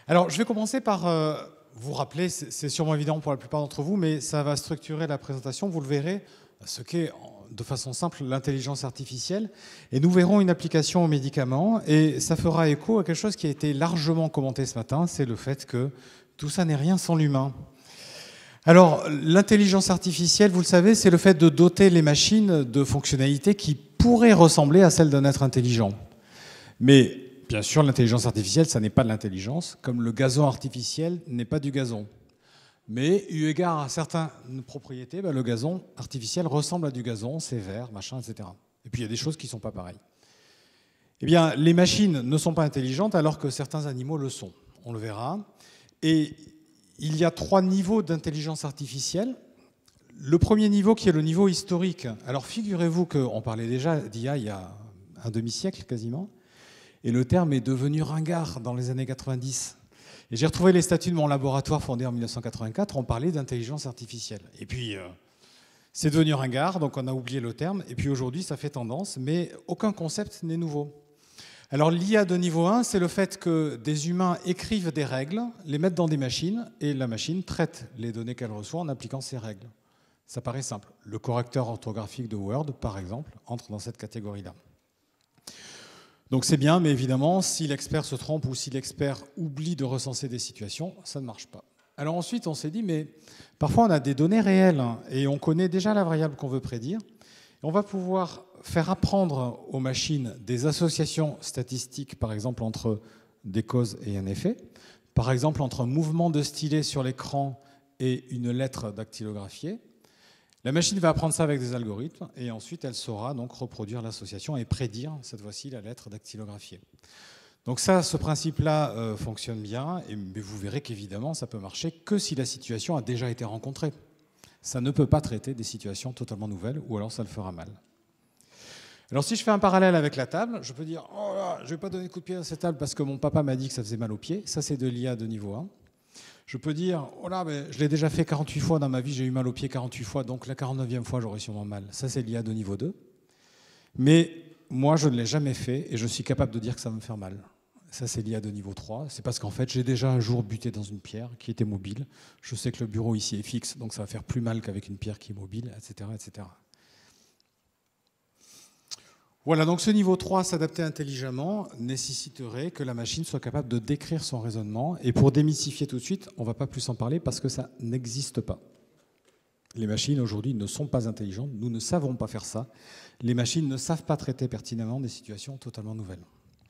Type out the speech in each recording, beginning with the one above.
Alors, je vais commencer par vous rappeler, c'est sûrement évident pour la plupart d'entre vous, mais ça va structurer la présentation, vous le verrez, ce qu'est de façon simple l'intelligence artificielle. Et nous verrons une application aux médicaments, et ça fera écho à quelque chose qui a été largement commenté ce matin, c'est le fait que tout ça n'est rien sans l'humain. Alors, l'intelligence artificielle, vous le savez, c'est le fait de doter les machines de fonctionnalités qui pourraient ressembler à celles d'un être intelligent. Mais bien sûr, l'intelligence artificielle, ça n'est pas de l'intelligence, comme le gazon artificiel n'est pas du gazon. Mais eu égard à certaines propriétés, le gazon artificiel ressemble à du gazon, c'est vert, machin, etc. Et puis il y a des choses qui ne sont pas pareilles. Eh bien, les machines ne sont pas intelligentes alors que certains animaux le sont. On le verra. Et il y a 3 niveaux d'intelligence artificielle. Le premier niveau qui est le niveau historique. Alors figurez-vous qu'on parlait déjà d'IA il y a un demi-siècle quasiment. Et le terme est devenu ringard dans les années 90. Et j'ai retrouvé les statuts de mon laboratoire fondé en 1984, on parlait d'intelligence artificielle. Et puis, c'est devenu ringard, donc on a oublié le terme. Et puis aujourd'hui, ça fait tendance, mais aucun concept n'est nouveau. Alors l'IA de niveau 1, c'est le fait que des humains écrivent des règles, les mettent dans des machines, et la machine traite les données qu'elle reçoit en appliquant ces règles. Ça paraît simple. Le correcteur orthographique de Word, par exemple, entre dans cette catégorie-là. Donc c'est bien, mais évidemment, si l'expert se trompe ou si l'expert oublie de recenser des situations, ça ne marche pas. Alors ensuite, on s'est dit, mais parfois on a des données réelles et on connaît déjà la variable qu'on veut prédire. Et on va pouvoir faire apprendre aux machines des associations statistiques, par exemple entre des causes et un effet, par exemple entre un mouvement de stylet sur l'écran et une lettre dactylographiée. La machine va apprendre ça avec des algorithmes et ensuite elle saura donc reproduire l'association et prédire cette fois-ci la lettre dactylographiée. Donc ça, ce principe-là fonctionne bien, mais vous verrez qu'évidemment ça peut marcher que si la situation a déjà été rencontrée. Ça ne peut pas traiter des situations totalement nouvelles ou alors ça le fera mal. Alors si je fais un parallèle avec la table, je peux dire « Oh là, je ne vais pas donner de coup de pied à cette table parce que mon papa m'a dit que ça faisait mal aux pieds ». Ça c'est de l'IA de niveau 1. Je peux dire, oh là, mais je l'ai déjà fait 48 fois dans ma vie, j'ai eu mal aux pieds 48 fois, donc la 49e fois, j'aurai sûrement mal. Ça, c'est l'IA de niveau 2. Mais moi, je ne l'ai jamais fait et je suis capable de dire que ça va me faire mal. Ça, c'est l'IA de niveau 3. C'est parce qu'en fait, j'ai déjà un jour buté dans une pierre qui était mobile. Je sais que le bureau ici est fixe, donc ça va faire plus mal qu'avec une pierre qui est mobile, etc., etc. Voilà, donc ce niveau 3, s'adapter intelligemment, nécessiterait que la machine soit capable de décrire son raisonnement. Et pour démystifier tout de suite, on ne va pas plus en parler parce que ça n'existe pas. Les machines aujourd'hui ne sont pas intelligentes, nous ne savons pas faire ça. Les machines ne savent pas traiter pertinemment des situations totalement nouvelles.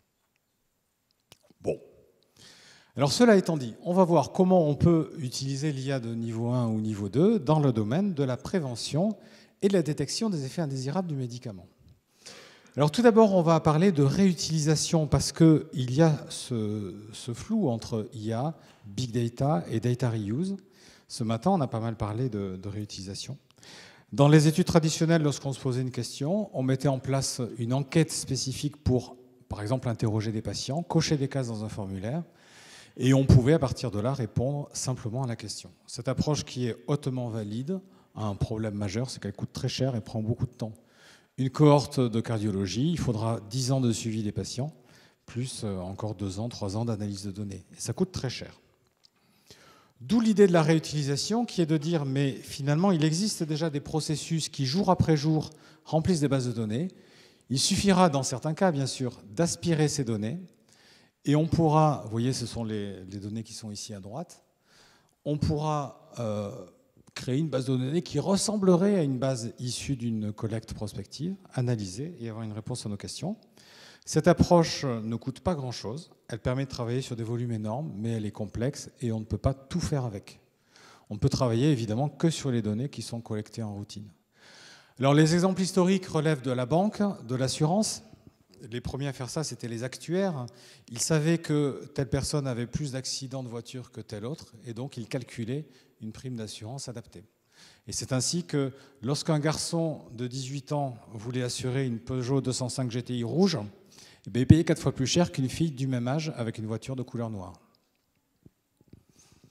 Bon. Alors cela étant dit, on va voir comment on peut utiliser l'IA de niveau 1 ou niveau 2 dans le domaine de la prévention et de la détection des effets indésirables du médicament. Alors tout d'abord, on va parler de réutilisation parce qu'il y a ce flou entre IA, Big Data et Data Reuse. Ce matin, on a pas mal parlé de réutilisation. Dans les études traditionnelles, lorsqu'on se posait une question, on mettait en place une enquête spécifique pour, par exemple, interroger des patients, cocher des cases dans un formulaire, et on pouvait, à partir de là, répondre simplement à la question. Cette approche qui est hautement valide a un problème majeur, c'est qu'elle coûte très cher et prend beaucoup de temps. Une cohorte de cardiologie, il faudra 10 ans de suivi des patients, plus encore 2 ans, 3 ans d'analyse de données. Et ça coûte très cher. D'où l'idée de la réutilisation qui est de dire, mais finalement, il existe déjà des processus qui, jour après jour, remplissent des bases de données. Il suffira, dans certains cas, bien sûr, d'aspirer ces données. Et on pourra, vous voyez, ce sont les données qui sont ici à droite, on pourra créer une base de données qui ressemblerait à une base issue d'une collecte prospective, analyser et avoir une réponse à nos questions. Cette approche ne coûte pas grand-chose. Elle permet de travailler sur des volumes énormes, mais elle est complexe et on ne peut pas tout faire avec. On ne peut travailler évidemment que sur les données qui sont collectées en routine. Alors les exemples historiques relèvent de la banque, de l'assurance. Les premiers à faire ça, c'était les actuaires. Ils savaient que telle personne avait plus d'accidents de voiture que telle autre, et donc ils calculaient une prime d'assurance adaptée. Et c'est ainsi que lorsqu'un garçon de 18 ans voulait assurer une Peugeot 205 GTI rouge, il payait 4 fois plus cher qu'une fille du même âge avec une voiture de couleur noire.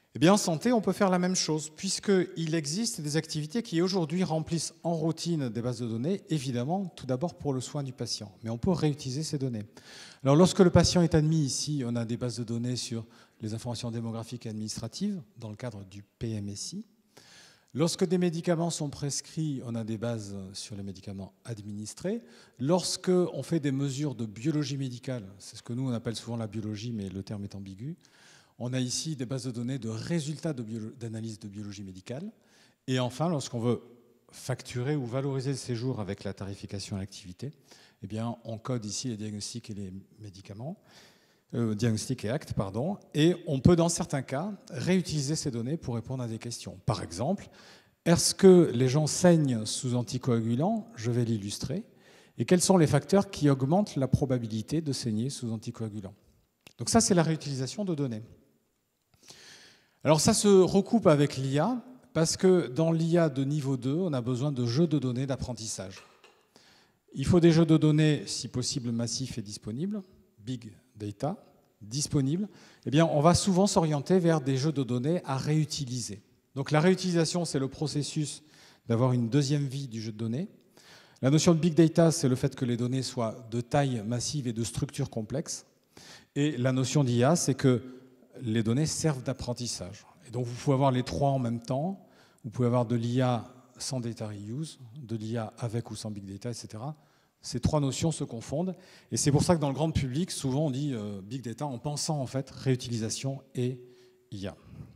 Eh bien, en santé, on peut faire la même chose, puisqu'il existe des activités qui aujourd'hui remplissent en routine des bases de données, évidemment, tout d'abord pour le soin du patient. Mais on peut réutiliser ces données. Alors, lorsque le patient est admis ici, on a des bases de données sur les informations démographiques et administratives, dans le cadre du PMSI. Lorsque des médicaments sont prescrits, on a des bases sur les médicaments administrés. Lorsque on fait des mesures de biologie médicale, c'est ce que nous on appelle souvent la biologie, mais le terme est ambigu, on a ici des bases de données de résultats d'analyse de biologie médicale. Et enfin, lorsqu'on veut facturer ou valoriser le séjour avec la tarification à l'activité, eh bien, on code ici les diagnostics et les médicaments, diagnostics et actes, pardon, et on peut, dans certains cas, réutiliser ces données pour répondre à des questions. Par exemple, est-ce que les gens saignent sous anticoagulants? Je vais l'illustrer. Et quels sont les facteurs qui augmentent la probabilité de saigner sous anticoagulants? Donc ça, c'est la réutilisation de données. Alors ça se recoupe avec l'IA, parce que dans l'IA de niveau 2, on a besoin de jeux de données d'apprentissage. Il faut des jeux de données, si possible, massifs et disponibles, big data, disponibles. Eh bien, on va souvent s'orienter vers des jeux de données à réutiliser. Donc la réutilisation, c'est le processus d'avoir une deuxième vie du jeu de données. La notion de big data, c'est le fait que les données soient de taille massive et de structure complexe. Et la notion d'IA, c'est que les données servent d'apprentissage. Et donc vous pouvez avoir les trois en même temps. Vous pouvez avoir de l'IA sans data reuse, de l'IA avec ou sans big data, etc. Ces trois notions se confondent. Et c'est pour ça que dans le grand public, souvent on dit big data en pensant en fait réutilisation et IA.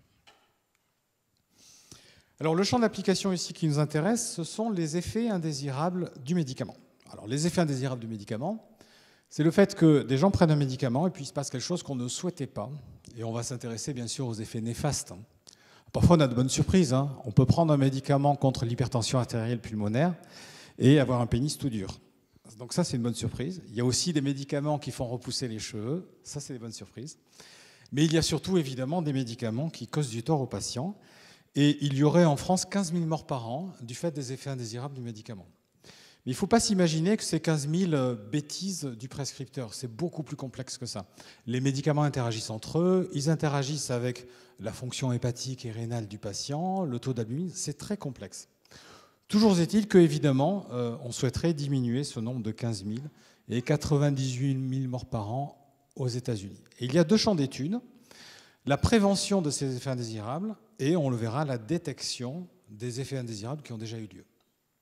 Alors le champ d'application ici qui nous intéresse, ce sont les effets indésirables du médicament. Alors les effets indésirables du médicament, c'est le fait que des gens prennent un médicament et puis il se passe quelque chose qu'on ne souhaitait pas. Et on va s'intéresser bien sûr aux effets néfastes. Parfois on a de bonnes surprises. On peut prendre un médicament contre l'hypertension artérielle pulmonaire et avoir un pénis tout dur. Donc ça c'est une bonne surprise. Il y a aussi des médicaments qui font repousser les cheveux. Ça c'est des bonnes surprises. Mais il y a surtout évidemment des médicaments qui causent du tort aux patients. Et il y aurait en France 15 000 morts par an du fait des effets indésirables du médicament. Mais il ne faut pas s'imaginer que c'est 15 000 bêtises du prescripteur. C'est beaucoup plus complexe que ça. Les médicaments interagissent entre eux, ils interagissent avec la fonction hépatique et rénale du patient, le taux d'albumine, c'est très complexe. Toujours est-il qu'évidemment, on souhaiterait diminuer ce nombre de 15 000 et 98 000 morts par an aux États-Unis. Et il y a deux champs d'études, la prévention de ces effets indésirables et, on le verra, la détection des effets indésirables qui ont déjà eu lieu.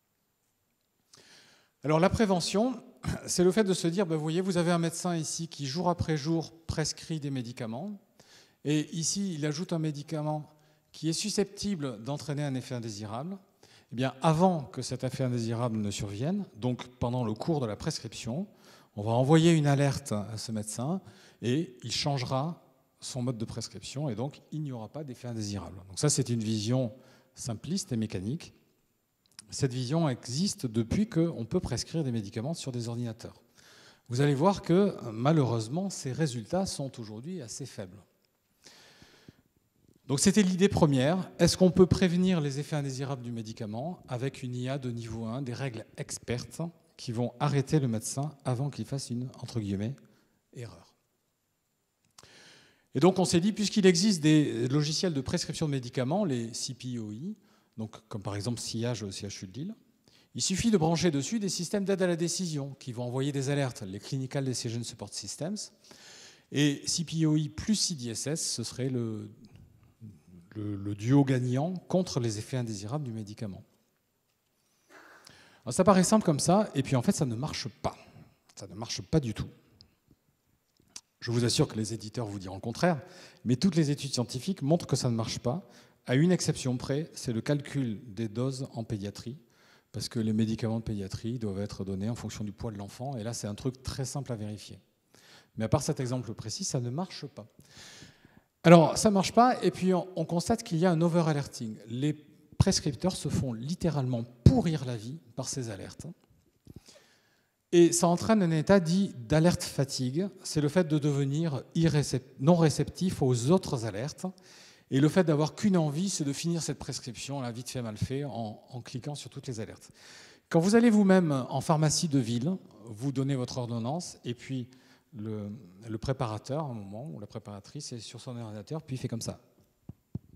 Alors la prévention, c'est le fait de se dire, vous voyez, vous avez un médecin ici qui jour après jour prescrit des médicaments, et ici il ajoute un médicament qui est susceptible d'entraîner un effet indésirable. Eh bien, avant que cet effet indésirable ne survienne, donc pendant le cours de la prescription, on va envoyer une alerte à ce médecin et il changera son mode de prescription et donc il n'y aura pas d'effet indésirable. Donc ça, c'est une vision simpliste et mécanique. Cette vision existe depuis qu'on peut prescrire des médicaments sur des ordinateurs. Vous allez voir que malheureusement, ces résultats sont aujourd'hui assez faibles. Donc c'était l'idée première. Est-ce qu'on peut prévenir les effets indésirables du médicament avec une IA de niveau 1, des règles expertes qui vont arrêter le médecin avant qu'il fasse une, entre guillemets, erreur. Et donc on s'est dit, puisqu'il existe des logiciels de prescription de médicaments, les CPOI, donc, comme par exemple SIAGE au CHU de Lille, il suffit de brancher dessus des systèmes d'aide à la décision qui vont envoyer des alertes, les Clinical Decision Support Systems. Et CPOI plus CDSS, ce serait le duo gagnant contre les effets indésirables du médicament. Alors, ça paraît simple comme ça, et puis en fait ça ne marche pas. Ça ne marche pas du tout. Je vous assure que les éditeurs vous diront le contraire, mais toutes les études scientifiques montrent que ça ne marche pas. À une exception près, c'est le calcul des doses en pédiatrie, parce que les médicaments de pédiatrie doivent être donnés en fonction du poids de l'enfant, et là c'est un truc très simple à vérifier. Mais à part cet exemple précis, ça ne marche pas. Alors ça ne marche pas, et puis on constate qu'il y a un over-alerting. Les prescripteurs se font littéralement pourrir la vie par ces alertes. Et ça entraîne un état dit d'alerte fatigue, c'est le fait de devenir non réceptif aux autres alertes. Et le fait d'avoir qu'une envie, c'est de finir cette prescription, là, vite fait, mal fait, en cliquant sur toutes les alertes. Quand vous allez vous-même en pharmacie de ville, vous donnez votre ordonnance, et puis le préparateur, à un moment, ou la préparatrice, est sur son ordinateur, puis il fait comme ça.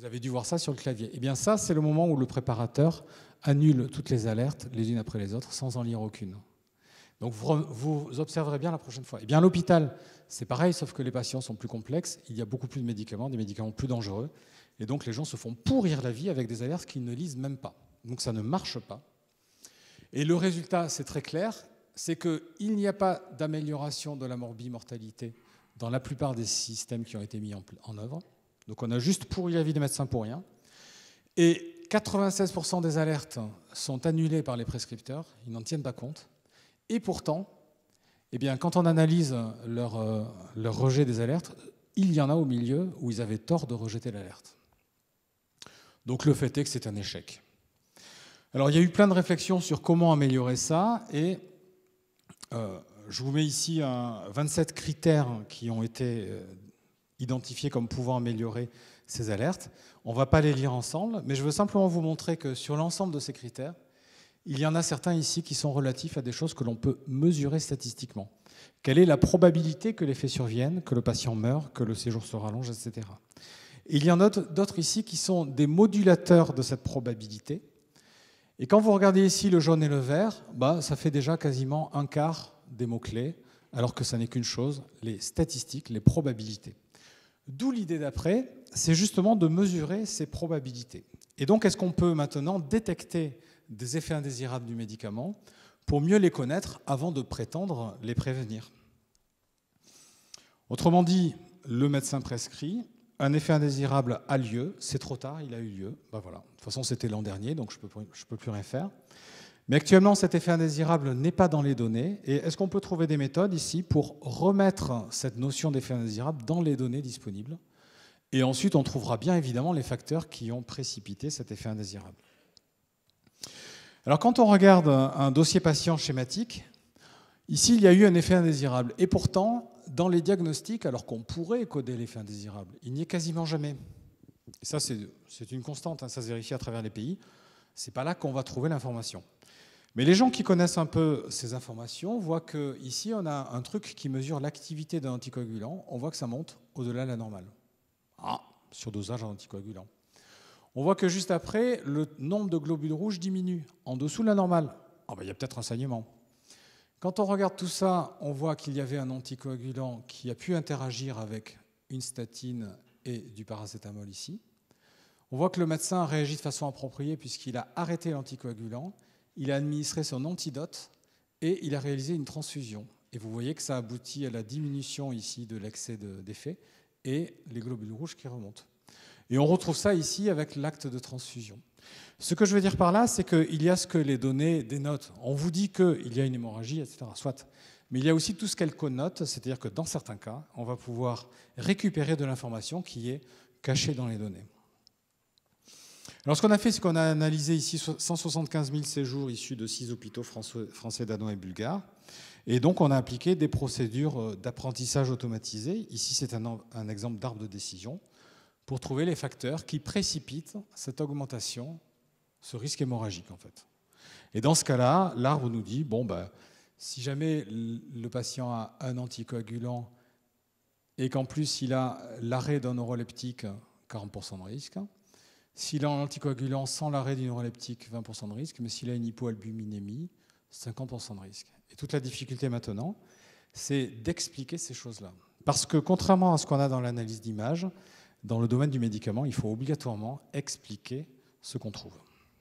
Vous avez dû voir ça sur le clavier. Eh bien ça, c'est le moment où le préparateur annule toutes les alertes, les unes après les autres, sans en lire aucune. Donc vous observerez bien la prochaine fois. Eh bien à l'hôpital, c'est pareil, sauf que les patients sont plus complexes, il y a beaucoup plus de médicaments, des médicaments plus dangereux, et donc les gens se font pourrir la vie avec des alertes qu'ils ne lisent même pas. Donc ça ne marche pas. Et le résultat, c'est très clair, c'est qu'il n'y a pas d'amélioration de la morbimortalité dans la plupart des systèmes qui ont été mis en œuvre. Donc on a juste pourri la vie des médecins pour rien. Et 96% des alertes sont annulées par les prescripteurs, ils n'en tiennent pas compte. Et pourtant, eh bien, quand on analyse leur rejet des alertes, il y en a au milieu où ils avaient tort de rejeter l'alerte. Donc le fait est que c'est un échec. Alors il y a eu plein de réflexions sur comment améliorer ça, et je vous mets ici 27 critères qui ont été identifiés comme pouvant améliorer ces alertes. On ne va pas les lire ensemble, mais je veux simplement vous montrer que sur l'ensemble de ces critères, il y en a certains ici qui sont relatifs à des choses que l'on peut mesurer statistiquement. Quelle est la probabilité que l'effet survienne, que le patient meure, que le séjour se rallonge, etc. Et il y en a d'autres ici qui sont des modulateurs de cette probabilité. Et quand vous regardez ici le jaune et le vert, ça fait déjà quasiment un quart des mots-clés, alors que ça n'est qu'une chose, les statistiques, les probabilités. D'où l'idée d'après, c'est justement de mesurer ces probabilités. Et donc, est-ce qu'on peut maintenant détecter des effets indésirables du médicament pour mieux les connaître avant de prétendre les prévenir? Autrement dit, le médecin prescrit, un effet indésirable a lieu, c'est trop tard, il a eu lieu. Voilà. De toute façon, c'était l'an dernier, donc je ne peux plus rien faire. Mais actuellement, cet effet indésirable n'est pas dans les données. Et est-ce qu'on peut trouver des méthodes ici pour remettre cette notion d'effet indésirable dans les données disponibles? Et ensuite, on trouvera bien évidemment les facteurs qui ont précipité cet effet indésirable. Alors, quand on regarde un dossier patient schématique, ici, il y a eu un effet indésirable. Et pourtant, dans les diagnostics, alors qu'on pourrait coder l'effet indésirable, il n'y est quasiment jamais. Et ça, c'est une constante, ça se vérifie à travers les pays. Ce n'est pas là qu'on va trouver l'information. Mais les gens qui connaissent un peu ces informations voient qu'ici, on a un truc qui mesure l'activité d'un anticoagulant. On voit que ça monte au-delà de la normale. Surdosage en anticoagulant. On voit que juste après, le nombre de globules rouges diminue, en dessous de la normale. Il y a peut-être un saignement. Quand on regarde tout ça, on voit qu'il y avait un anticoagulant qui a pu interagir avec une statine et du paracétamol ici. On voit que le médecin a réagi de façon appropriée puisqu'il a arrêté l'anticoagulant, il a administré son antidote et il a réalisé une transfusion. Et vous voyez que ça aboutit à la diminution ici de l'excès d'effet et les globules rouges qui remontent. Et on retrouve ça ici avec l'acte de transfusion. Ce que je veux dire par là, c'est qu'il y a ce que les données dénotent. On vous dit qu'il y a une hémorragie, etc. Soit. Mais il y a aussi tout ce qu'elles connotent, c'est-à-dire que dans certains cas, on va pouvoir récupérer de l'information qui est cachée dans les données. Alors ce qu'on a fait, c'est qu'on a analysé ici 175 000 séjours issus de 6 hôpitaux français, danois et bulgares. Et donc on a appliqué des procédures d'apprentissage automatisé. Ici, c'est un exemple d'arbre de décision pour trouver les facteurs qui précipitent cette augmentation, ce risque hémorragique en fait. Et dans ce cas-là, l'arbre nous dit, si jamais le patient a un anticoagulant et qu'en plus il a l'arrêt d'un neuroleptique, 40% de risque. S'il a un anticoagulant sans l'arrêt du neuroleptique, 20% de risque, mais s'il a une hypoalbuminémie, 50% de risque. Et toute la difficulté maintenant, c'est d'expliquer ces choses-là. Parce que contrairement à ce qu'on a dans l'analyse d'image, dans le domaine du médicament, il faut obligatoirement expliquer ce qu'on trouve.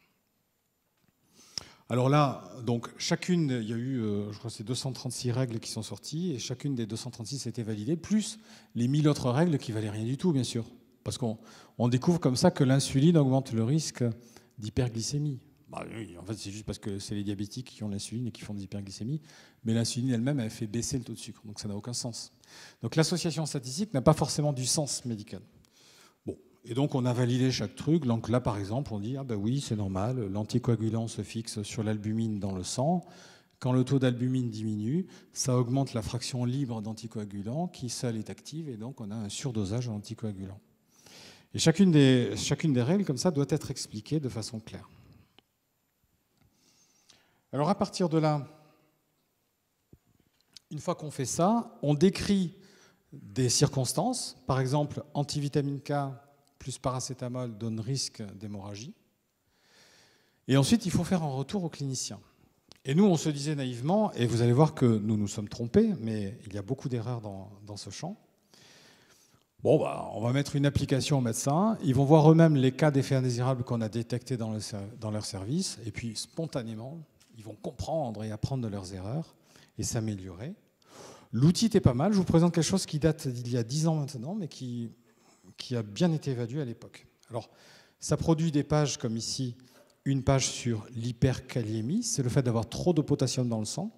Alors là, donc chacune, il y a eu, je crois que c'est 236 règles qui sont sorties, et chacune des 236 a été validée, plus les 1000 autres règles qui valaient rien du tout, bien sûr. Parce qu'on découvre comme ça que l'insuline augmente le risque d'hyperglycémie. Oui, en fait, c'est juste parce que c'est les diabétiques qui ont l'insuline et qui font des hyperglycémies, mais l'insuline elle-même, elle fait baisser le taux de sucre, donc ça n'a aucun sens. Donc l'association statistique n'a pas forcément du sens médical. Et donc, on a validé chaque truc. Donc là, par exemple, on dit, oui, c'est normal, l'anticoagulant se fixe sur l'albumine dans le sang. Quand le taux d'albumine diminue, ça augmente la fraction libre d'anticoagulant qui seule est active, et donc on a un surdosage en anticoagulant. Et chacune des règles, comme ça, doit être expliquée de façon claire. Alors, à partir de là, une fois qu'on fait ça, on décrit des circonstances, par exemple, antivitamine K plus paracétamol donne risque d'hémorragie. Et ensuite, il faut faire un retour au clinicien. Et nous, on se disait naïvement, et vous allez voir que nous nous sommes trompés, mais il y a beaucoup d'erreurs dans ce champ. Bon, on va mettre une application aux médecins, ils vont voir eux-mêmes les cas d'effets indésirables qu'on a détectés dans leur service, et puis spontanément, ils vont comprendre et apprendre de leurs erreurs et s'améliorer. L'outil était pas mal, je vous présente quelque chose qui date d'il y a 10 ans maintenant, mais qui a bien été évalué à l'époque. Alors, ça produit des pages comme ici, une page sur l'hyperkaliémie, c'est le fait d'avoir trop de potassium dans le sang.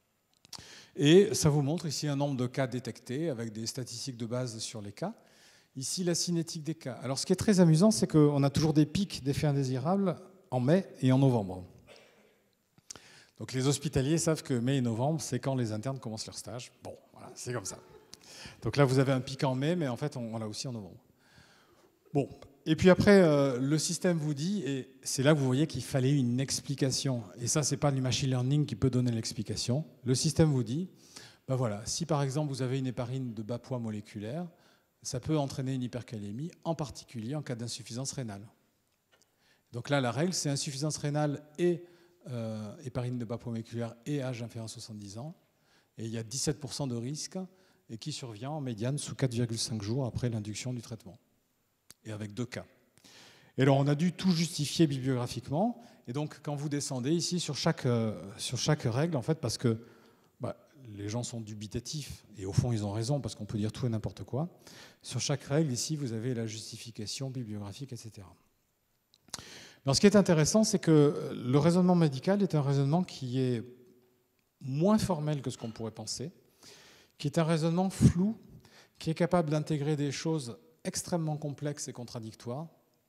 Et ça vous montre ici un nombre de cas détectés avec des statistiques de base sur les cas. Ici, la cinétique des cas. Alors, ce qui est très amusant, c'est qu'on a toujours des pics d'effets indésirables en mai et en novembre. Donc, les hospitaliers savent que mai et novembre, c'est quand les internes commencent leur stage. Bon, voilà, c'est comme ça. Donc là, vous avez un pic en mai, mais en fait, on l'a aussi en novembre. Bon. Et puis après, le système vous dit, et c'est là que vous voyez qu'il fallait une explication. Et ça, ce n'est pas du machine learning qui peut donner l'explication. Le système vous dit, ben voilà, si par exemple vous avez une héparine de bas poids moléculaire, ça peut entraîner une hyperkalémie, en particulier en cas d'insuffisance rénale. Donc là, la règle, c'est insuffisance rénale et héparine de bas poids moléculaire et âge inférieur à 70 ans. Et il y a 17% de risque et qui survient en médiane sous 4,5 jours après l'induction du traitement. Et avec 2 cas. Et alors, on a dû tout justifier bibliographiquement. Et donc, quand vous descendez ici sur chaque règle, en fait, parce que les gens sont dubitatifs, et au fond, ils ont raison, parce qu'on peut dire tout et n'importe quoi. Sur chaque règle, ici, vous avez la justification bibliographique, etc. Alors, ce qui est intéressant, c'est que le raisonnement médical est un raisonnement qui est moins formel que ce qu'on pourrait penser, qui est un raisonnement flou, qui est capable d'intégrer des choses extrêmement complexe et contradictoire,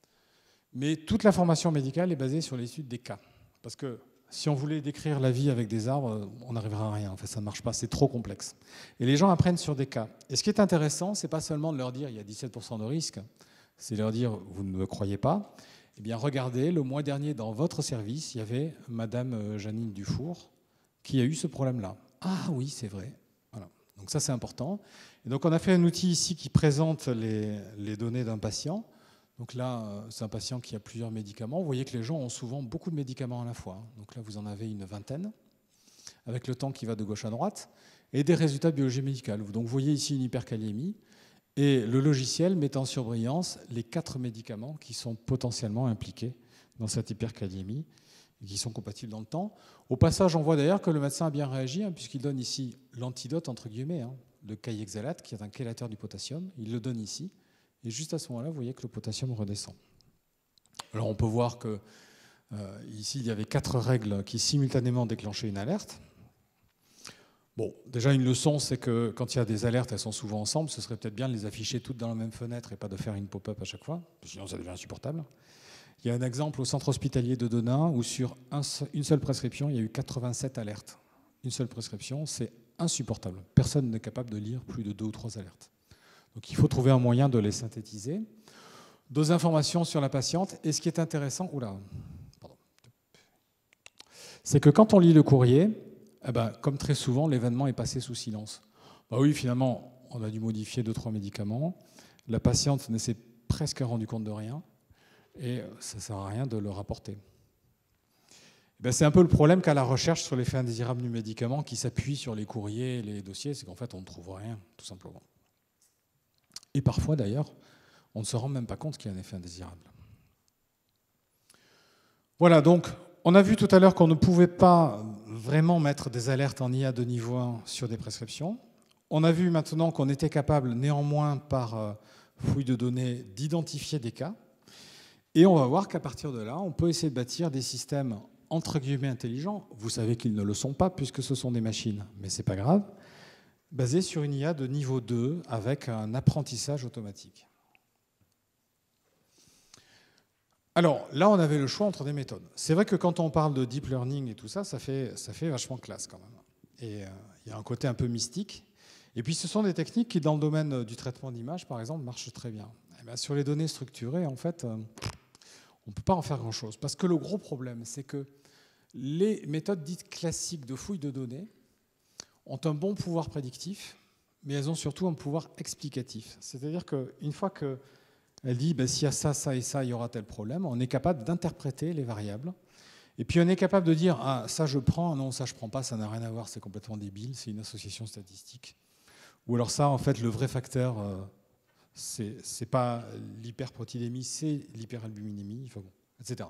mais toute la formation médicale est basée sur l'étude des cas. Parce que si on voulait décrire la vie avec des arbres, on n'arrivera à rien. En fait, ça ne marche pas, c'est trop complexe. Et les gens apprennent sur des cas. Et ce qui est intéressant, ce n'est pas seulement de leur dire il y a 17% de risque, c'est leur dire vous ne me croyez pas. Eh bien, regardez, le mois dernier, dans votre service, il y avait Madame Janine Dufour qui a eu ce problème-là. Ah oui, c'est vrai. Voilà. Donc ça, c'est important. Et donc on a fait un outil ici qui présente les données d'un patient. Donc là, c'est un patient qui a plusieurs médicaments. Vous voyez que les gens ont souvent beaucoup de médicaments à la fois. Donc là, vous en avez une vingtaine, avec le temps qui va de gauche à droite, et des résultats de biologie médicale. Donc vous voyez ici une hyperkaliémie, et le logiciel met en surbrillance les 4 médicaments qui sont potentiellement impliqués dans cette hyperkaliémie, et qui sont compatibles dans le temps. Au passage, on voit d'ailleurs que le médecin a bien réagi, puisqu'il donne ici l'antidote, entre guillemets, le caïhexalate, qui est un chélateur du potassium. Il le donne ici. Et juste à ce moment-là, vous voyez que le potassium redescend. Alors on peut voir que ici, il y avait 4 règles qui simultanément déclenchaient une alerte. Bon, déjà une leçon, c'est que quand il y a des alertes, elles sont souvent ensemble. Ce serait peut-être bien de les afficher toutes dans la même fenêtre et pas de faire une pop-up à chaque fois, sinon ça devient insupportable. Il y a un exemple au centre hospitalier de Denain où sur une seule prescription, il y a eu 87 alertes. Une seule prescription, c'est insupportable. Personne n'est capable de lire plus de 2 ou 3 alertes. Donc il faut trouver un moyen de les synthétiser. 2 informations sur la patiente. Et ce qui est intéressant, c'est que quand on lit le courrier, comme très souvent, l'événement est passé sous silence. Oui, finalement, on a dû modifier 2-3 médicaments. La patiente ne s'est presque rendue compte de rien. Et ça ne sert à rien de le rapporter. C'est un peu le problème qu'a la recherche sur l'effet indésirable du médicament qui s'appuie sur les courriers et les dossiers, c'est qu'en fait on ne trouve rien, tout simplement. Et parfois d'ailleurs, on ne se rend même pas compte qu'il y a un effet indésirable. Voilà, donc on a vu tout à l'heure qu'on ne pouvait pas vraiment mettre des alertes en IA de niveau 1 sur des prescriptions. On a vu maintenant qu'on était capable néanmoins par fouille de données d'identifier des cas. Et on va voir qu'à partir de là, on peut essayer de bâtir des systèmes entre guillemets intelligents. Vous savez qu'ils ne le sont pas puisque ce sont des machines, mais ce n'est pas grave, basés sur une IA de niveau 2 avec un apprentissage automatique. Alors là, on avait le choix entre des méthodes. C'est vrai que quand on parle de deep learning et tout ça, ça fait vachement classe quand même. Et il y a un côté un peu mystique. Et puis ce sont des techniques qui, dans le domaine du traitement d'image, par exemple, marchent très bien. Sur les données structurées, en fait, on ne peut pas en faire grand-chose. Parce que le gros problème, c'est que les méthodes dites classiques de fouille de données ont un bon pouvoir prédictif, mais elles ont surtout un pouvoir explicatif. C'est-à-dire qu'une fois que Elle dit, ben, s'il y a ça, ça et ça, il y aura tel problème. On est capable d'interpréter les variables. Et puis on est capable de dire, ah, ça je prends, non, ça je prends pas, ça n'a rien à voir, c'est complètement débile, c'est une association statistique. Ou alors ça, en fait, le vrai facteur, c'est pas l'hyperproteinémie, c'est l'hyperalbuminémie, enfin, bon, etc.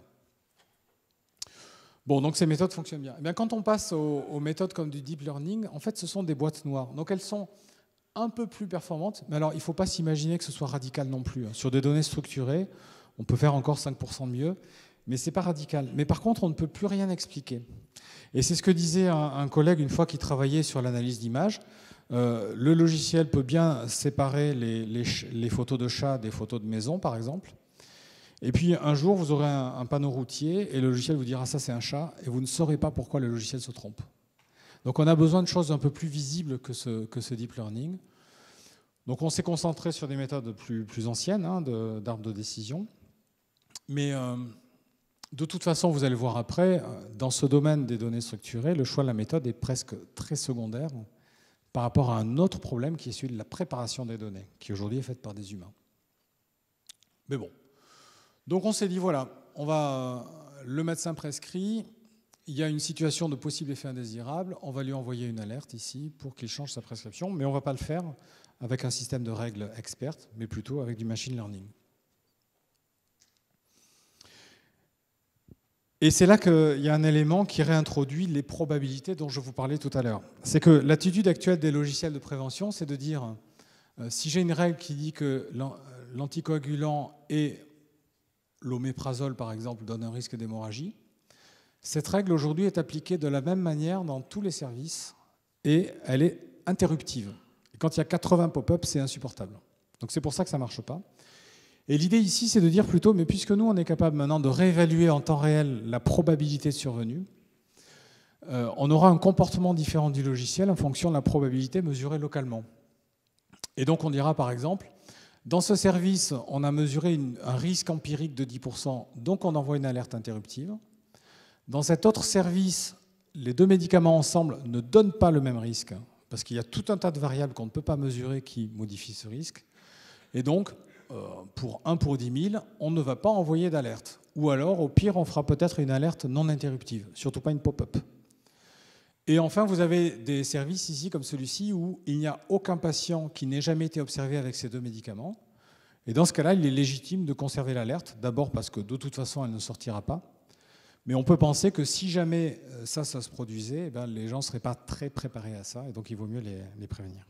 Bon, donc ces méthodes fonctionnent bien. Eh bien, quand on passe aux méthodes comme du deep learning, en fait, ce sont des boîtes noires. Donc elles sont un peu plus performantes, mais alors il ne faut pas s'imaginer que ce soit radical non plus. Sur des données structurées, on peut faire encore 5% de mieux, mais ce n'est pas radical. Mais par contre, on ne peut plus rien expliquer. Et c'est ce que disait un collègue une fois qui travaillait sur l'analyse d'images. Le logiciel peut bien séparer les photos de chats des photos de maison, par exemple. Et puis un jour, vous aurez un panneau routier et le logiciel vous dira ça c'est un chat et vous ne saurez pas pourquoi le logiciel se trompe. Donc on a besoin de choses un peu plus visibles que ce deep learning. Donc on s'est concentré sur des méthodes plus anciennes hein, d'arbres de décision. Mais de toute façon, vous allez voir après, dans ce domaine des données structurées, le choix de la méthode est presque très secondaire par rapport à un autre problème qui est celui de la préparation des données, qui aujourd'hui est faite par des humains. Mais bon. Donc on s'est dit, voilà, le médecin prescrit, il y a une situation de possible effet indésirable, on va lui envoyer une alerte ici pour qu'il change sa prescription, mais on ne va pas le faire avec un système de règles expertes, mais plutôt avec du machine learning. Et c'est là qu'il y a un élément qui réintroduit les probabilités dont je vous parlais tout à l'heure. C'est que l'attitude actuelle des logiciels de prévention, c'est de dire, si j'ai une règle qui dit que l'anticoagulant et l'oméprazole, par exemple, donne un risque d'hémorragie, cette règle aujourd'hui est appliquée de la même manière dans tous les services et elle est interruptive. Et quand il y a 80 pop-up, c'est insupportable. Donc c'est pour ça que ça ne marche pas. Et l'idée ici, c'est de dire plutôt, mais puisque nous, on est capable maintenant de réévaluer en temps réel la probabilité de survenue, on aura un comportement différent du logiciel en fonction de la probabilité mesurée localement. Et donc on dira par exemple, dans ce service, on a mesuré un risque empirique de 10%, donc on envoie une alerte interruptive. Dans cet autre service, les deux médicaments ensemble ne donnent pas le même risque, parce qu'il y a tout un tas de variables qu'on ne peut pas mesurer qui modifient ce risque. Et donc, pour 1 pour 10 000, on ne va pas envoyer d'alerte. Ou alors, au pire, on fera peut-être une alerte non interruptive, surtout pas une pop-up. Et enfin, vous avez des services ici, comme celui-ci, où il n'y a aucun patient qui n'ait jamais été observé avec ces deux médicaments. Et dans ce cas-là, il est légitime de conserver l'alerte, d'abord parce que de toute façon, elle ne sortira pas. Mais on peut penser que si jamais ça se produisait, eh bien, les gens ne seraient pas très préparés à ça, et donc il vaut mieux les prévenir.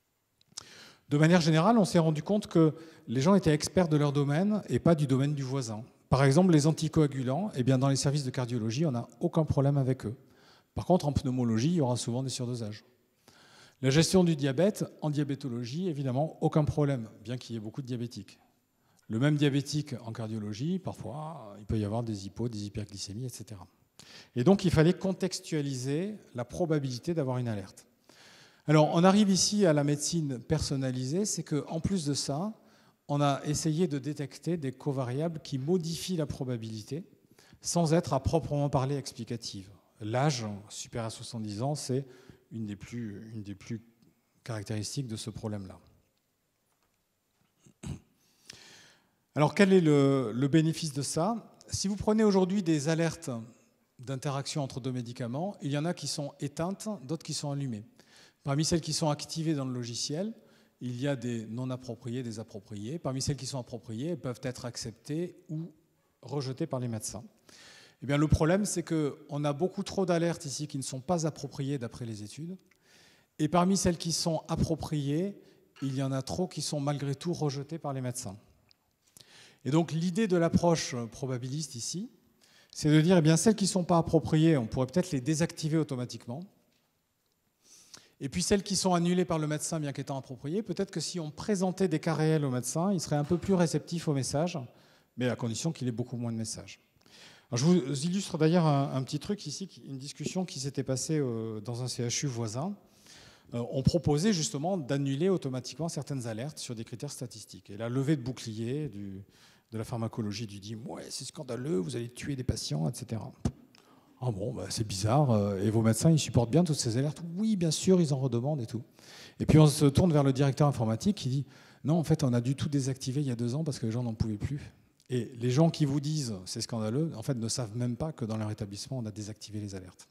De manière générale, on s'est rendu compte que les gens étaient experts de leur domaine et pas du domaine du voisin. Par exemple, les anticoagulants, eh bien, dans les services de cardiologie, on n'a aucun problème avec eux. Par contre, en pneumologie, il y aura souvent des surdosages. La gestion du diabète, en diabétologie, évidemment, aucun problème, bien qu'il y ait beaucoup de diabétiques. Le même diabétique en cardiologie, parfois, il peut y avoir des hypos, des hyperglycémies, etc. Et donc, il fallait contextualiser la probabilité d'avoir une alerte. Alors, on arrive ici à la médecine personnalisée, c'est qu'en plus de ça, on a essayé de détecter des covariables qui modifient la probabilité sans être à proprement parler explicative. L'âge supérieur à 70 ans, c'est une des plus caractéristiques de ce problème-là. Alors, quel est le bénéfice de ça? Si vous prenez aujourd'hui des alertes d'interaction entre deux médicaments, il y en a qui sont éteintes, d'autres qui sont allumées. Parmi celles qui sont activées dans le logiciel, il y a des non appropriées, des appropriées. Parmi celles qui sont appropriées, elles peuvent être acceptées ou rejetées par les médecins. Eh bien, le problème, c'est qu'on a beaucoup trop d'alertes ici qui ne sont pas appropriées d'après les études. Et parmi celles qui sont appropriées, il y en a trop qui sont malgré tout rejetées par les médecins. Et donc l'idée de l'approche probabiliste ici, c'est de dire, eh bien, celles qui ne sont pas appropriées, on pourrait peut-être les désactiver automatiquement. Et puis celles qui sont annulées par le médecin, bien qu'étant appropriées, peut-être que si on présentait des cas réels au médecin, il serait un peu plus réceptif au message, mais à condition qu'il ait beaucoup moins de messages. Alors, je vous illustre d'ailleurs un petit truc ici, une discussion qui s'était passée dans un CHU voisin. On proposait justement d'annuler automatiquement certaines alertes sur des critères statistiques. Et la levée de bouclier de la pharmacologie du dit « ouais, c'est scandaleux, vous allez tuer des patients, etc. » Ah bon, bah, c'est bizarre, et vos médecins, ils supportent bien toutes ces alertes? Oui, bien sûr, ils en redemandent et tout. Et puis on se tourne vers le directeur informatique qui dit « Non, en fait, on a du tout désactivé il y a 2 ans parce que les gens n'en pouvaient plus. Et les gens qui vous disent c'est scandaleux, en fait, ne savent même pas que dans leur établissement, on a désactivé les alertes.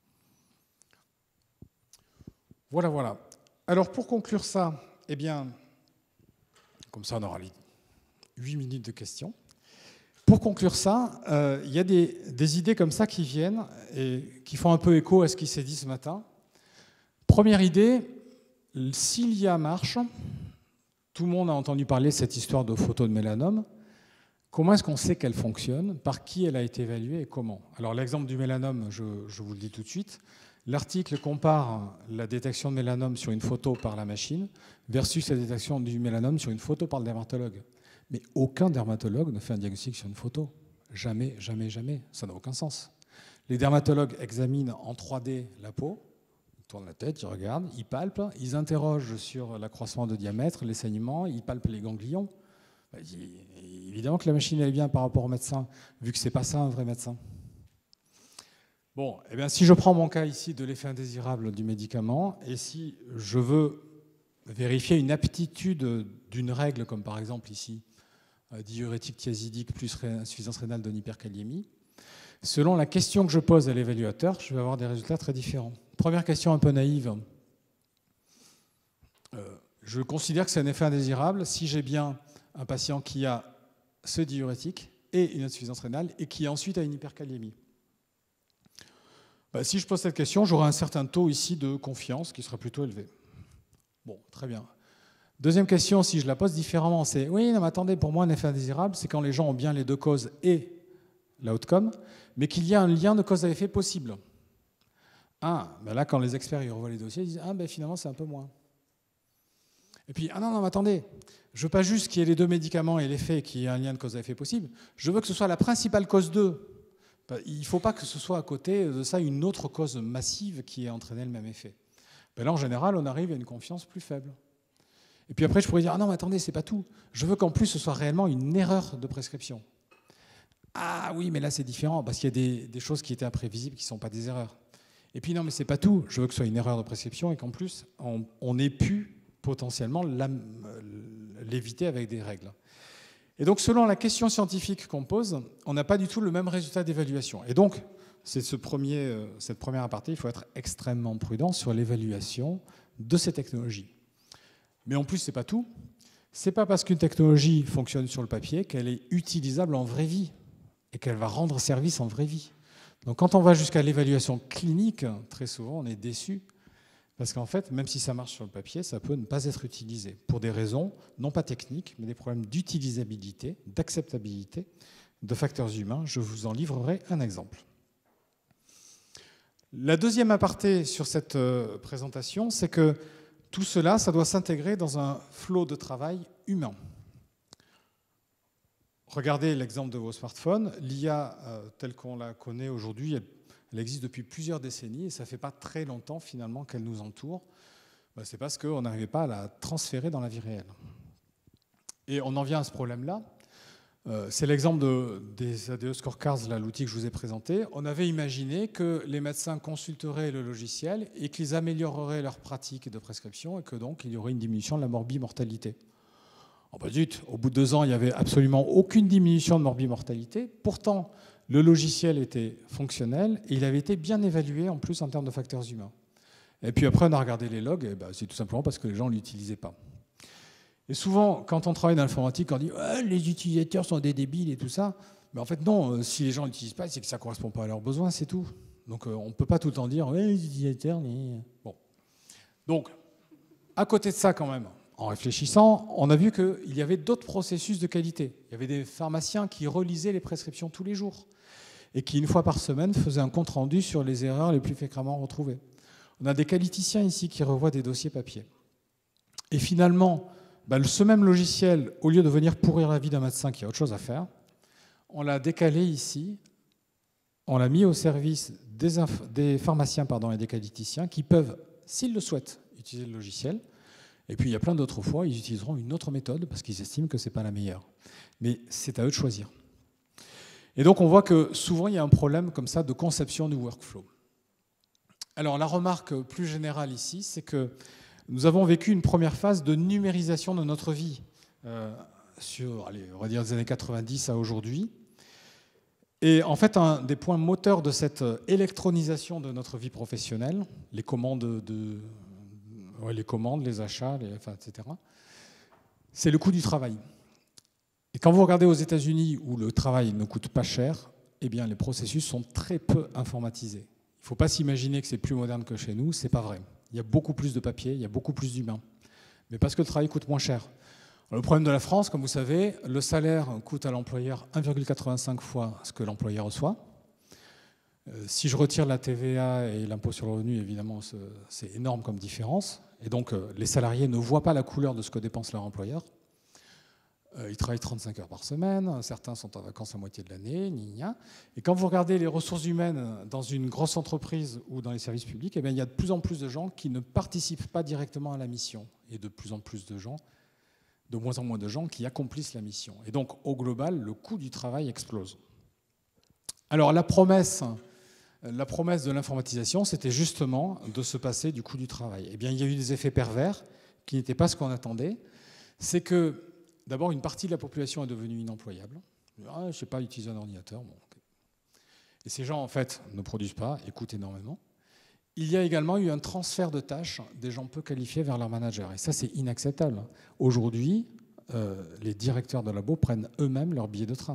Voilà, voilà. Alors, pour conclure ça, eh bien, comme ça, on aura 8 minutes de questions. Pour conclure ça, il y a des idées comme ça qui viennent et qui font un peu écho à ce qui s'est dit ce matin. Première idée, s'il y a marche, tout le monde a entendu parler de cette histoire de photo de mélanome. Comment est-ce qu'on sait qu'elle fonctionne? Par qui elle a été évaluée et comment? Alors l'exemple du mélanome, je vous le dis tout de suite. L'article compare la détection de mélanome sur une photo par la machine versus la détection du mélanome sur une photo par le dermatologue. Mais aucun dermatologue ne fait un diagnostic sur une photo. Jamais, jamais, jamais. Ça n'a aucun sens. Les dermatologues examinent en 3D la peau, ils tournent la tête, ils regardent, ils palpent, ils interrogent sur l'accroissement de diamètre, les saignements, ils palpent les ganglions. Évidemment que la machine est bien par rapport au médecin, vu que ce n'est pas ça un vrai médecin. Bon, eh bien, si je prends mon cas ici de l'effet indésirable du médicament, et si je veux vérifier une aptitude d'une règle, comme par exemple ici, diurétique thiazidique plus insuffisance rénale de l'hyperkaliémie, selon la question que je pose à l'évaluateur, je vais avoir des résultats très différents. Première question un peu naïve. Je considère que c'est un effet indésirable si j'ai bien un patient qui a ce diurétique et une insuffisance rénale et qui ensuite a une hyperkaliémie. Si je pose cette question, j'aurai un certain taux ici de confiance qui sera plutôt élevé. Bon, très bien. Deuxième question, si je la pose différemment, c'est oui, non, mais attendez, pour moi, un effet indésirable, c'est quand les gens ont bien les deux causes et l'outcome, mais qu'il y a un lien de cause à effet possible. Ah, ben là, quand les experts ils revoient les dossiers, ils disent ah, ben finalement, c'est un peu moins. Et puis, ah non, non, mais attendez, je ne veux pas juste qu'il y ait les deux médicaments et l'effet, qu'il y ait un lien de cause à effet possible, je veux que ce soit la principale cause d'eux. Il ne faut pas que ce soit à côté de ça une autre cause massive qui ait entraîné le même effet. Ben là, en général, on arrive à une confiance plus faible. Et puis après, je pourrais dire, ah non, mais attendez, c'est pas tout. Je veux qu'en plus, ce soit réellement une erreur de prescription. Ah oui, mais là, c'est différent, parce qu'il y a des choses qui étaient imprévisibles qui ne sont pas des erreurs. Et puis non, mais c'est pas tout. Je veux que ce soit une erreur de prescription et qu'en plus, on ait pu potentiellement l'éviter avec des règles. Et donc, selon la question scientifique qu'on pose, on n'a pas du tout le même résultat d'évaluation. Et donc, c'est cette première aparté, il faut être extrêmement prudent sur l'évaluation de ces technologies. Mais en plus, ce n'est pas tout. Ce n'est pas parce qu'une technologie fonctionne sur le papier qu'elle est utilisable en vraie vie et qu'elle va rendre service en vraie vie. Donc, quand on va jusqu'à l'évaluation clinique, très souvent, on est déçu. Parce qu'en fait, même si ça marche sur le papier, ça peut ne pas être utilisé pour des raisons, non pas techniques, mais des problèmes d'utilisabilité, d'acceptabilité, de facteurs humains. Je vous en livrerai un exemple. La deuxième aparté sur cette présentation, c'est que tout cela, ça doit s'intégrer dans un flot de travail humain. Regardez l'exemple de vos smartphones. L'IA, telle qu'on la connaît aujourd'hui, elle existe depuis plusieurs décennies et ça ne fait pas très longtemps finalement qu'elle nous entoure. C'est parce qu'on n'arrivait pas à la transférer dans la vie réelle. Et on en vient à ce problème-là. C'est l'exemple des ADE Scorecards, l'outil que je vous ai présenté. On avait imaginé que les médecins consulteraient le logiciel et qu'ils amélioreraient leur pratique de prescription et que donc il y aurait une diminution de la morbimortalité. Oh bah zut, au bout de 2 ans, il n'y avait absolument aucune diminution de morbimortalité. Pourtant, le logiciel était fonctionnel et il avait été bien évalué en plus en termes de facteurs humains. Et puis après, on a regardé les logs, et c'est tout simplement parce que les gens ne l'utilisaient pas. Et souvent, quand on travaille dans l'informatique, on dit les utilisateurs sont des débiles et tout ça. Mais en fait, non, si les gens ne l'utilisent pas, c'est que ça ne correspond pas à leurs besoins, c'est tout. Donc on ne peut pas tout le temps dire les utilisateurs. Bon. Donc, à côté de ça, quand même, en réfléchissant, on a vu qu'il y avait d'autres processus de qualité. Il y avait des pharmaciens qui relisaient les prescriptions tous les jours et qui, une fois par semaine, faisaient un compte-rendu sur les erreurs les plus fréquemment retrouvées. On a des qualiticiens ici qui revoient des dossiers papier. Et finalement, ce même logiciel, au lieu de venir pourrir la vie d'un médecin qui a autre chose à faire, on l'a décalé ici, on l'a mis au service des pharmaciens et des qualiticiens qui peuvent, s'ils le souhaitent, utiliser le logiciel. Et puis il y a plein d'autres fois, ils utiliseront une autre méthode parce qu'ils estiment que ce n'est pas la meilleure. Mais c'est à eux de choisir. Et donc on voit que souvent il y a un problème comme ça de conception du workflow. Alors la remarque plus générale ici, c'est que nous avons vécu une première phase de numérisation de notre vie sur, allez, on va dire, des années 90 à aujourd'hui. Et en fait, un des points moteurs de cette électronisation de notre vie professionnelle, les commandes, les achats, etc., c'est le coût du travail. Et quand vous regardez aux États-Unis où le travail ne coûte pas cher, eh bien, les processus sont très peu informatisés. Il ne faut pas s'imaginer que c'est plus moderne que chez nous, ce n'est pas vrai. Il y a beaucoup plus de papier, il y a beaucoup plus d'humains. Mais parce que le travail coûte moins cher. Le problème de la France, comme vous savez, le salaire coûte à l'employeur 1,85 fois ce que l'employeur reçoit. Si je retire la TVA et l'impôt sur le revenu, évidemment, c'est énorme comme différence. Et donc, les salariés ne voient pas la couleur de ce que dépense leur employeur. Ils travaillent 35 heures par semaine, certains sont en vacances la moitié de l'année, et quand vous regardez les ressources humaines dans une grosse entreprise ou dans les services publics, eh bien, il y a de plus en plus de gens qui ne participent pas directement à la mission, et de moins en moins de gens qui accomplissent la mission. Et donc, au global, le coût du travail explose. Alors, la promesse de l'informatisation, c'était justement de se passer du coût du travail. Eh bien, il y a eu des effets pervers qui n'étaient pas ce qu'on attendait. C'est que, d'abord, une partie de la population est devenue inemployable. Je ne sais pas utiliser un ordinateur. Bon, okay. Et ces gens, en fait, ne produisent pas, écoutent énormément. Il y a également eu un transfert de tâches des gens peu qualifiés vers leurs managers. Et ça, c'est inacceptable. Aujourd'hui, les directeurs de labo prennent eux-mêmes leur billet de train.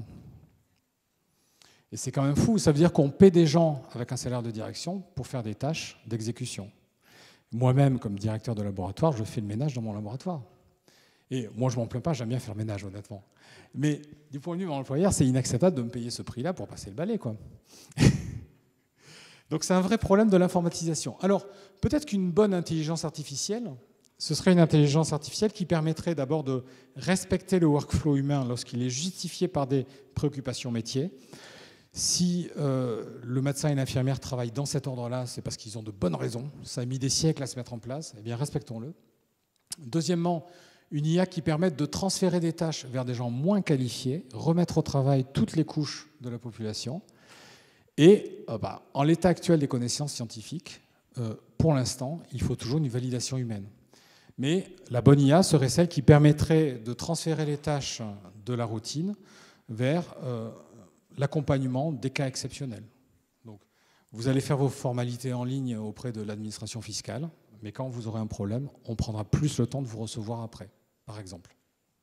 Et c'est quand même fou. Ça veut dire qu'on paie des gens avec un salaire de direction pour faire des tâches d'exécution. Moi-même, comme directeur de laboratoire, je fais le ménage dans mon laboratoire. Et moi, je ne m'en plains pas, j'aime bien faire le ménage, honnêtement. Mais du point de vue de mon employeur, c'est inacceptable de me payer ce prix-là pour passer le balai, quoi. Donc c'est un vrai problème de l'informatisation. Alors, peut-être qu'une bonne intelligence artificielle, ce serait une intelligence artificielle qui permettrait d'abord de respecter le workflow humain lorsqu'il est justifié par des préoccupations métiers. Si le médecin et l'infirmière travaillent dans cet ordre-là, c'est parce qu'ils ont de bonnes raisons. Ça a mis des siècles à se mettre en place. Eh bien, respectons-le. Deuxièmement, une IA qui permette de transférer des tâches vers des gens moins qualifiés, remettre au travail toutes les couches de la population. Et en l'état actuel des connaissances scientifiques, pour l'instant, il faut toujours une validation humaine. Mais la bonne IA serait celle qui permettrait de transférer les tâches de la routine vers l'accompagnement des cas exceptionnels. Donc, vous allez faire vos formalités en ligne auprès de l'administration fiscale, mais quand vous aurez un problème, on prendra plus le temps de vous recevoir après, par exemple.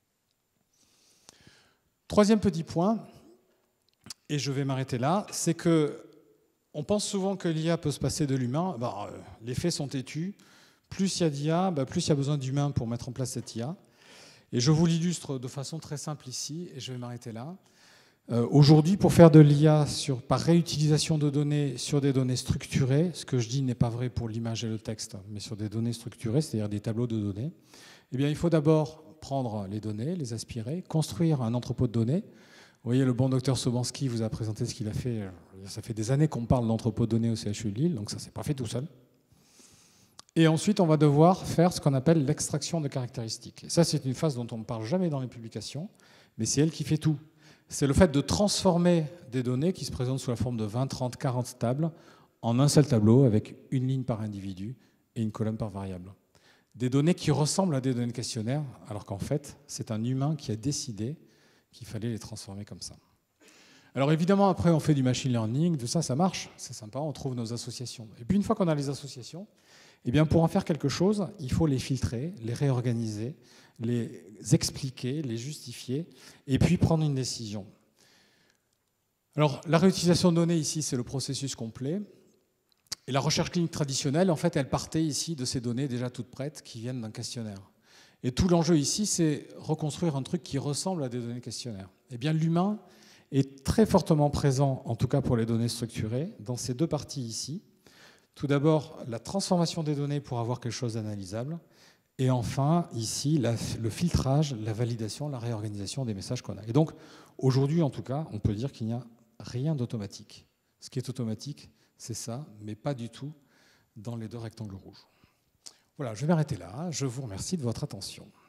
Troisième petit point, et je vais m'arrêter là, c'est qu'on pense souvent que l'IA peut se passer de l'humain. Les faits sont têtus. Plus il y a d'IA, plus il y a besoin d'humains pour mettre en place cette IA. Et je vous l'illustre de façon très simple ici, et je vais m'arrêter là. Aujourd'hui, pour faire de l'IA par réutilisation de données sur des données structurées, ce que je dis n'est pas vrai pour l'image et le texte, mais sur des données structurées, c'est-à-dire des tableaux de données, eh bien, il faut d'abord prendre les données, les aspirer, construire un entrepôt de données. Vous voyez, le bon docteur Sobanski vous a présenté ce qu'il a fait. Ça fait des années qu'on parle d'entrepôt de données au CHU de Lille, donc ça ne s'est pas fait tout seul. Et ensuite, on va devoir faire ce qu'on appelle l'extraction de caractéristiques. Et ça, c'est une phase dont on ne parle jamais dans les publications, mais c'est elle qui fait tout. C'est le fait de transformer des données qui se présentent sous la forme de 20, 30, 40 tables en un seul tableau avec une ligne par individu et une colonne par variable. Des données qui ressemblent à des données de questionnaire, alors qu'en fait, c'est un humain qui a décidé qu'il fallait les transformer comme ça. Alors évidemment, après, on fait du machine learning, tout ça, ça marche, c'est sympa, on trouve nos associations. Et puis une fois qu'on a les associations, eh bien, pour en faire quelque chose, il faut les filtrer, les réorganiser, les expliquer, les justifier, et puis prendre une décision. Alors, la réutilisation de données, ici, c'est le processus complet. Et la recherche clinique traditionnelle, en fait, elle partait ici de ces données déjà toutes prêtes qui viennent d'un questionnaire. Et tout l'enjeu ici, c'est reconstruire un truc qui ressemble à des données questionnaires. Eh bien, l'humain est très fortement présent, en tout cas pour les données structurées, dans ces deux parties ici. Tout d'abord, la transformation des données pour avoir quelque chose d'analysable. Et enfin, ici, le filtrage, la validation, la réorganisation des messages qu'on a. Et donc, aujourd'hui, en tout cas, on peut dire qu'il n'y a rien d'automatique. Ce qui est automatique, c'est ça, mais pas du tout dans les deux rectangles rouges. Voilà, je vais m'arrêter là. Je vous remercie de votre attention.